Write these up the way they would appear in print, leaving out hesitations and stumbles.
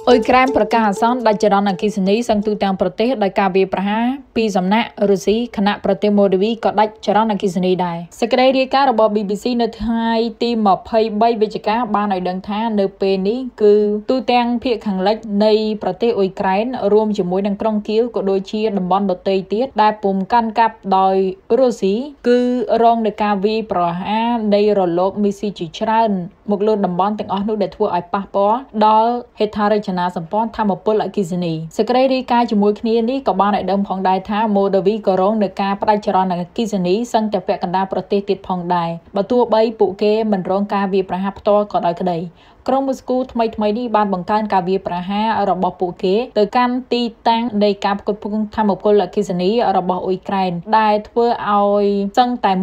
អ៊ុយក្រែនប្រកាសអាសន្នដាច់ចរន្តអគ្គិសនីសឹងទូទាំងប្រទេសដោយការវាយប្រហារពីសំណាក់រុស្ស៊ីគណៈប្រទេសម៉ូដាវីក៏ដាច់ចរន្តអគ្គិសនីដែរសេចក្តីរាយការណ៍របស់ BBC នៅថ្ងៃទី23វិច្ឆិកាបានឲ្យដឹងថានៅពេលនេះគឺទូទាំងភាគខាងលិចនៃប្រទេសអ៊ុយក្រែនរួមជាមួយនឹងក្រុងគៀវក៏ដូចជាតំបន់ដទៃទៀតដែលពុំកាន់កាប់ដោយរុស្ស៊ីគឺរងនឹងការវាយប្រហារនៃរលកមីស៊ីជាច្រើនមកលើតំបន់ទាំងអស់នោះដែលធ្វើឲ្យប៉ះពាល់ដល់ហេដ្ឋារចនាសម្ព័ន្ធថាមពលអគ្គិសនីសេចក្តីរាយការណ៍ជាមួយគ្នានេះក៏បានឲ្យដឹងផងដែរថាម៉ូដាវីក៏រងនឹងការផ្ដាច់ចរន្តអគ្គិសនីសឹងតែពាក់កណ្ដាលប្រទេសទៀតផងដែរបើទោះបីពួកគេមិនរងការវាយប្រហារផ្ទាល់ក៏ដោយក្តីក្រុងមូស្គូថ្មីនេះបានបង្កើនការវាយប្រហាររបស់ពួកគេទៅកាន់ទីតាំងនៃការផ្គត់ផ្គង់ថាមពលអគ្គិសនីរបស់អ៊ុយក្រែនដែលធ្វើឲ្យសឹងតែ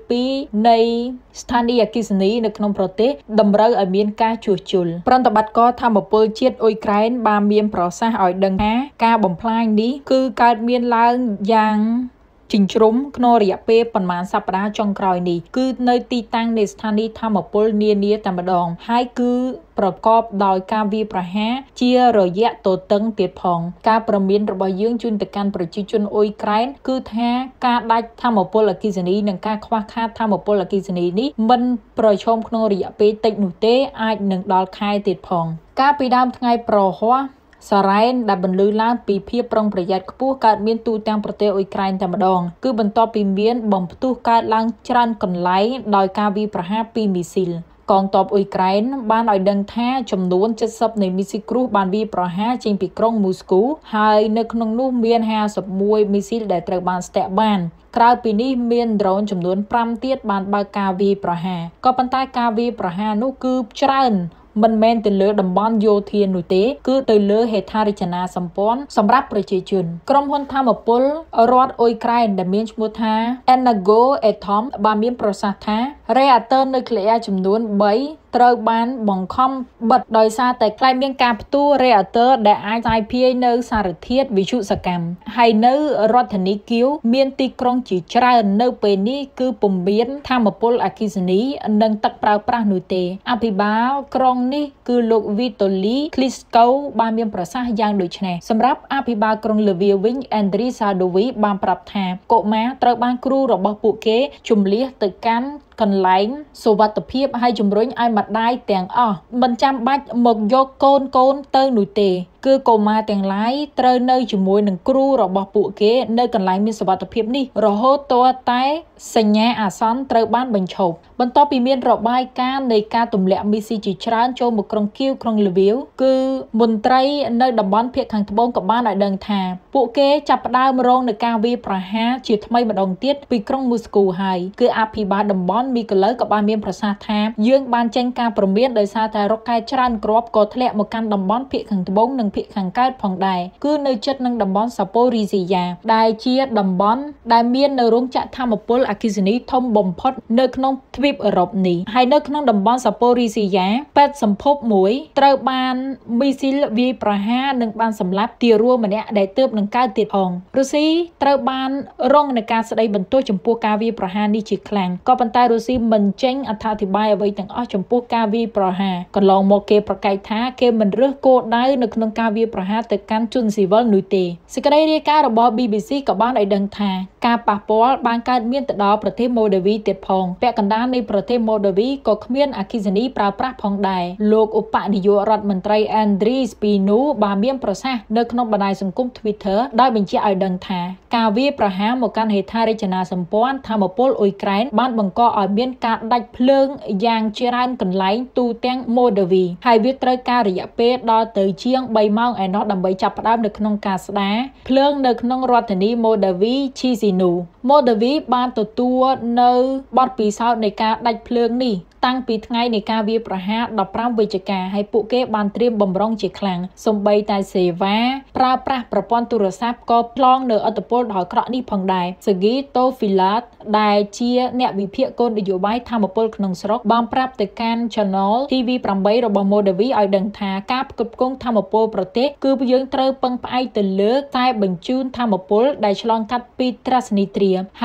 1/2នៃស្ថានីយ៍អគ្គិសនីនៅក្នុងប្រទេសតម្រូវឲ្យមានការជួសជុលប្រតិបត្តិការថាមពលជាតិអ៊ុយក្រែនបានមានប្រសាសន៍ឲ្យដឹងថាការបំផ្លាញនេះគឺកើតមានឡើងយ៉ាងចិញ្ជ្រុំក្នុងរយៈពេលប្រមាណសប្តាហ៍ចុងក្រោយនេះគឺនៅទីតាំងនៃស្ថានីយ៍ថាមពលនានាតែម្ដងហើយគឺប្រកបដោយការវាយប្រហារជារយៈទទឹងទៀតផងការប្រមានរបស់យើងជូនទៅកាន់ប្រជាជនអ៊ុយក្រែនគឺថាការដាច់ថាមពលអគ្គិសនីនិងការខ្វះខាតថាមពលអគ្គិសនីនេះមិនប្រឈមក្នុងរយៈពេលតិចនោះទេអាចនឹងដល់ខែទៀតផងកាលពីដើមថ្ងៃប្រហ័សសារ៉ែនដែលបន្លឺឡើងពីភាពប្រុងប្រយ័ត្នខ្ពស់កើតមានទូទាំងប្រទេសអ៊ុយក្រែនតែម្ដងគឺបន្ទាប់ពីមានបំផ្ទុះកើតឡើងច្រើនកន្លែងដោយការវាយប្រហារពីមីស៊ីលកងទ័ពអ៊ុយក្រែនបានឲ្យដឹងថាចំនួន70នៃមីស៊ីលគ្រូសបានវាយប្រហារចេញពីក្រុងមូស្គូហើយនៅក្នុងនោះមាន51មីស៊ីលដែលត្រូវបានស្ទាក់បានក្រៅពីនេះមានដ្រូនចំនួន5ទៀតបានបើកការវាយប្រហារក៏ប៉ុន្តែការវាយប្រហារនោះគឺច្រើនមិនមែនទៅលើតំបន់យោធានោះទេគឺទៅលើហេដ្ឋារចនាសម្ព័ន្ធសម្រាប់ប្រជាជនក្រុមហ៊ុនថាមពលរដ្ឋអ៊ុយក្រែនដែលមានឈ្មោះថា Energoatom បានមានប្រសាសន៍ថារេអាទ័រនុយក្លេអ៊ែរចំនួន3ត្រូវបានបង្ខំបិទដោយសារតែខ្លាចមានការផ្ទុះរេអាទ័រដែលអាចសាយភាយនៅសារធាតុវិទ្យុសកម្មហើយនៅរដ្ឋធានីគៀវមានទីក្រុងជាច្រើននៅពេលនេះគឺពុំមានថាមពលអគ្គិសនីនិងទឹកប្រើប្រាស់នោះទេអភិបាលក្រុងនេះគឺលោកវីតូលីឃ្លីស្កូបានមានប្រសាសន៍យ៉ាងដូចនេះសម្រាប់អភិបាលក្រុងលាវាវិញអេនឌ្រីសាដូវីបានប្រាប់ថាកុមារត្រូវបានគ្រូរបស់ពួកគេជំលះទៅកាន់កន្លែងសុវត្ថិភាពហើយជំរុញឲ្យម្ដាយទាំងអស់មិនចាំបាច់មកយកកូនទៅនោះទេគឺកុមារទាំងឡាយត្រូវនៅជាមួយនឹងគ្រូរបស់ពួកគេនៅកន្លែងមានសុវត្ថិភាពនេះរហូតទាល់តែសញ្ញាអាសន្នត្រូវបានបញ្ឈប់បន្ទាប់ពីមានរបាយការណ៍នៃការទម្លាក់មីស៊ីជាច្រើនចូលមកក្រុងគៀវក្រុងលីវីវគឺមន្ត្រីនៅតំបន់ភាគខាងត្បូងក៏បានឲ្យដឹងថាពួកគេចាប់ផ្ដើមរងនឹងការវាយប្រហារជាថ្មីម្ដងទៀតពីក្រុងមូស្គូហើយគឺអភិបាលតំបន់មីកូឡូក៏បានមានប្រសាសន៍ថាយើងបានចេញការព្រមានដោយសារតែរ៉ុកកែតច្រើនគ្រាប់ក៏ធ្លាក់មកកាន់តំបន់ភាគខាងត្បូងនិងភាគខាងកើតផងដែរគឺនៅជិតនឹងតំបន់សាប៉ូរីស៊ីយ៉ាដែលជាតំបន់ដែលមាននៅរោងចក្រថាមពលអគ្គិសនីធំបំផុតនៅក្នុងទ្វីបអឺរ៉ុបនេះហើយនៅក្នុងតំបន់សាប៉ូរីស៊ីយ៉ាពេទ្យសម្ភពមួយត្រូវបានមីស៊ីលវាយប្រហារនិងបានសម្លាប់ទារੂម្នាក់ដែលទើបនឹងកើតទៀតផងរុស្ស៊ីត្រូវបានរងនឹងការស្ដីបន្ទោសចំពោះការវាយប្រហារនេះជាខ្លាំងក៏ប៉ុន្តែរុស្ស៊ីមិនចេញអត្ថាធិប្បាយអ្វីទាំងអស់ចំពោះការវាយប្រហារកន្លងមកគេប្រកែកថាគេមិនរើសគោលដៅនៅក្នុងការវាយប្រហារទៅកាន់ជនស៊ីវិលនោះទេសេចក្តីរាយការណ៍របស់ BBC ក៏បានឲ្យដឹងថាការប៉ះពាល់បានកើតមានទៅដល់ប្រទេសម៉ូដាវីទៀតផងពាក់កណ្ដាលនៃប្រទេសម៉ូដាវីក៏គ្មានអគ្គិសនីប្រើប្រាស់ផងដែរលោកឧបនាយករដ្ឋមន្ត្រី Andriy Spinu បានមានប្រសាសន៍នៅក្នុងបណ្ដាញសង្គម Twitter ដោយបញ្ជាក់ឲ្យដឹងថាការវាយប្រហារមកកាន់ហេដ្ឋារចនាសម្ព័ន្ធថាមពលអ៊ុយក្រែនបានបង្កឲ្យមានការដាច់ភ្លើងយ៉ាងច្រើនកន្លែងទូទាំងម៉ូដាវីហើយវាត្រូវការរយៈពេលដល់ទៅជាង3ម៉ោងឯណោះដើម្បីចាប់ផ្ដើមនៅក្នុងការស្ដារភ្លើងនៅក្នុងរដ្ឋធានីម៉ូដាវីឈីស៊ីនូម៉ូដាវីបានទទួលនៅបទពិសោធន៍នៃការដាច់ភ្លើងនេះតាំងពីថ្ងៃនៃការវាយប្រហារ15វិច្ឆិកាហើយពួកគេបានត្រៀមបំរុងជាខ្លាំងសូម្បីតែសេវាប្រើប្រាស់ប្រព័ន្ធទូរស័ព្ទក៏ប្លង់នៅឥទ្ធិពលដ៏អាក្រក់នេះផងដែរ Sergei Tofilat ដែលជាអ្នកវិភាគគោលនយោបាយថាមពលក្នុងស្រុកបានប្រាប់ទៅកាន់ Channel TV8 របស់ Moldavia ឲ្យដឹងថាការផ្គត់ផ្គង់ថាមពលប្រទេសគឺយើងត្រូវពឹងផ្អែកទៅលើខ្សែបញ្ជូនថាមពលដែលឆ្លងកាត់ពី Transnistria ហើយ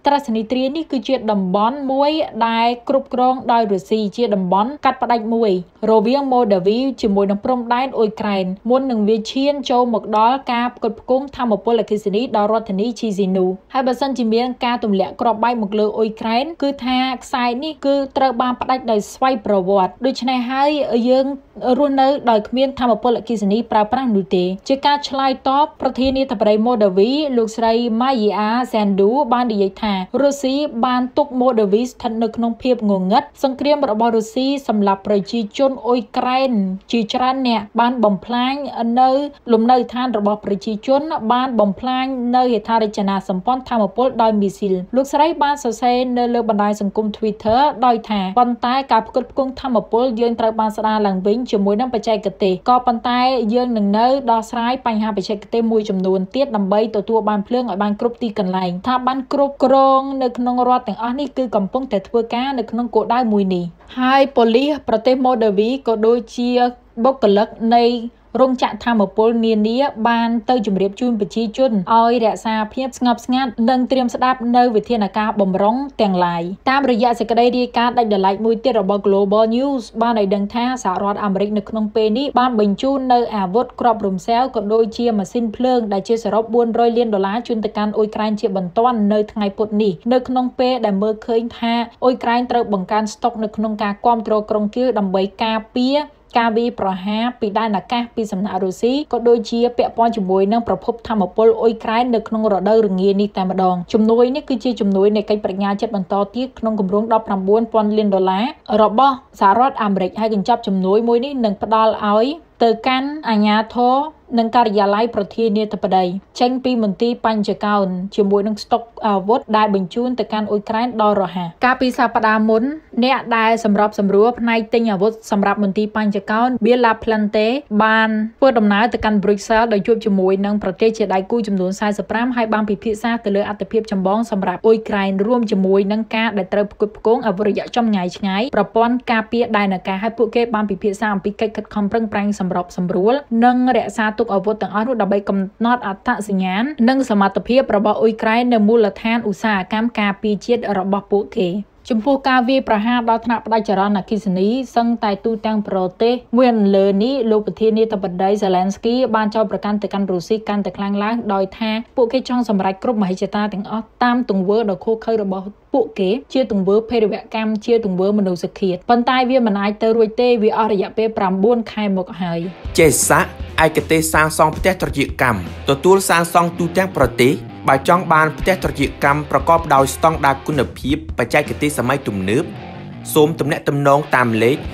ត្រាសនីទ្រានេះគឺជាតំបន់មួយដែលគ្រប់គ្រងដោយរុស្ស៊ីជាតំបន់កាត់ផ្ដាច់មួយរវាងម៉ូដាវីជាមួយនឹងព្រំដែនអ៊ុយក្រែនមុននឹងវាឈានចូលមកដល់ការផ្គត់ផ្គង់ថាមពលអគ្គិសនីដល់រដ្ឋធានីឈីស៊ីនូហើយបើសិនជាមានការទម្លាក់គ្រាប់បែកមកលើអ៊ុយក្រែនគឺថាខ្សែនេះគឺត្រូវបានផ្ដាច់ដោយស្វ័យប្រវត្តិដូច្នេះហើយយើងរស់នៅដោយគ្មានថាមពលអគ្គិសនីប្រើប្រាស់នោះទេជាការឆ្លើយតបប្រធានាធិបតីម៉ូដាវីលោកស្រីម៉ាយីអាសែនឌូបាននិយាយថារុស្ស៊ីបានទុកម៉ូដាវីស្ថិតនៅក្នុងភាពងងឹតសង្គ្រាមរបស់រុស្ស៊ីសម្រាប់ប្រជាជនអ៊ុយក្រែនជាច្រើនអ្នកបានបំផ្លាញនៅលំនៅឋានរបស់ប្រជាជនបានបំផ្លាញនៅហេដ្ឋារចនាសម្ព័ន្ធថាមពលដោយមីស៊ីលលោកស្រីបានសរសេរនៅលើបណ្ដាញសង្គម Twitter ដោយថាប៉ុន្តែការផ្គត់ផ្គង់ថាមពលយើងត្រូវបានស្ដារឡើងវិញជាមួយនឹងបច្ចេកទេសក៏ប៉ុន្តែយើងនឹងនៅដោះស្រាយបញ្ហាបច្ចេកទេសមួយចំនួនទៀតដើម្បីទទួលបានភ្លើងឲ្យបានគ្រប់ទីកន្លែងថាបានគ្រប់គ្រងនៅក្នុងរដ្ឋទាំងអស់នេះគឺកំពុងតែធ្វើការនៅក្នុងគោលដៅមួយនេះហើយប៉ូលីសប្រទេសម៉ូដាវីក៏ដូចជាបុគ្គលិកនៃរោងចក្រថាមពលនានាបានទៅជម្រាបជូនប្រជាជនឲ្យរក្សាភាពស្ងប់ស្ងាត់និងត្រៀមស្ដាប់នៅវិធានការបម្រុងទាំងឡាយតាមរយៈសេចក្តីរាយការណ៍ដាច់ដោយឡែកមួយទៀតរបស់ Global News បានឲ្យដឹងថាសហរដ្ឋអាមេរិកនៅក្នុងពេលនេះបានបញ្ជូននៅអាវុធគ្រាប់រំសេវក៏ដូចជាម៉ាស៊ីនភ្លើងដែលជាសរុប$400 លានជូនទៅកាន់អ៊ុយក្រែនជាបន្ទាន់នៅថ្ងៃពុធនេះនៅក្នុងពេលដែលមើលឃើញថាអ៊ុយក្រែនត្រូវបង្កើនស្តុកនៅក្នុងការគាំទ្រក្រុងគៀវដើម្បីការពារការវាយប្រហារពីដែនអាកាសពីសំណាក់រុស្ស៊ីក៏ដូចជាពាក់ព័ន្ធជាមួយនឹងប្រភពថាមពលអ៊ុយក្រែននៅក្នុងរដូវរងានេះតែម្ដងជំនួយនេះគឺជាជំនួយនៃកិច្ចប្រាជ្ញាចិត្តបន្តទៀតក្នុងគម្រោង$19,000 លានរបស់សហរដ្ឋអាមេរិកហើយកញ្ចប់ជំនួយមួយនេះនឹងផ្ដល់ឲ្យទៅកាន់អាជ្ញាធរនិងការិយាល័យប្រធានាធិបតីចេញពីមន្ទីរបញ្ចកោណជាមួយនឹងស្តុកអាវុធដែលបញ្ជូនទៅកាន់អ៊ុយក្រែនដល់រហ័សកាលពីសប្តាហ៍មុនអ្នកដែលសម្របសម្រួលផ្នែកទិញអាវុធសម្រាប់មន្ទីរបញ្ចកោណ Bella Plante បានធ្វើដំណើរទៅកាន់ Brussels ដោយជួបជាមួយនឹងប្រទេសជាដៃគូចំនួន45ហើយបានពិភាក្សាទៅលើអត្ថប្រយោជន៍ចម្បងសម្រាប់អ៊ុយក្រែនរួមជាមួយនឹងការដែលត្រូវផ្គត់ផ្គង់អាវុធរយៈចំណាយឆ្ងាយប្រព័ន្ធការពារដែនអាកាសហើយពួកគេបានពិភាក្សាអំពីកិច្ចខិតខំប្រឹងប្រែងសម្របសម្រួលនិងរក្សាទុកអាវុធទាំងអស់នោះដើម្បីកំណត់អត្តសញ្ញាណនិងសមត្ថភាពរបស់អ៊ុយក្រែននៅមូលដ្ឋានឧស្សាហកម្មការពារជាតិរបស់ពួកគេចំពោះការវាយប្រហារដល់ថ្នាក់ផ្ដាច់ចរន្តអគ្គិសនីសឹងតែទូទាំងប្រទេសមួយលើនេះលោកប្រធានាធិបតី Zelensky បានចោទប្រកាន់ទៅកាន់រុស្ស៊ីកាន់តែខ្លាំងឡើងដោយថាពួកគេចង់សម្រេចគ្រប់មហិច្ឆតាទាំងអស់តាមទង្វើដ៏ឃោរឃៅរបស់ពួកគេជាទង្វើភេរវកម្មជាទង្វើមនុស្សឃាតប៉ុន្តែវាមិនអាចទៅរួចទេវាអស់រយៈពេល9ខែមកហើយចេសាក់ឯកទេសសាងសង់ផ្ទះត្រជាកម្មទទួលសាងសង់ទូទាំងប្រទេសបើចង់បានផ្ទះត្រជាកម្មប្រកបដោយស្តង់ដារគុណភាពបច្ចេកទេសសម័យទំនើបសូមទំនាក់ទំនងតាមលេខ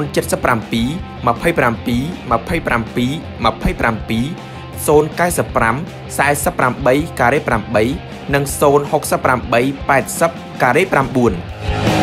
077 27 27 27 095 48 8 និង068 80 9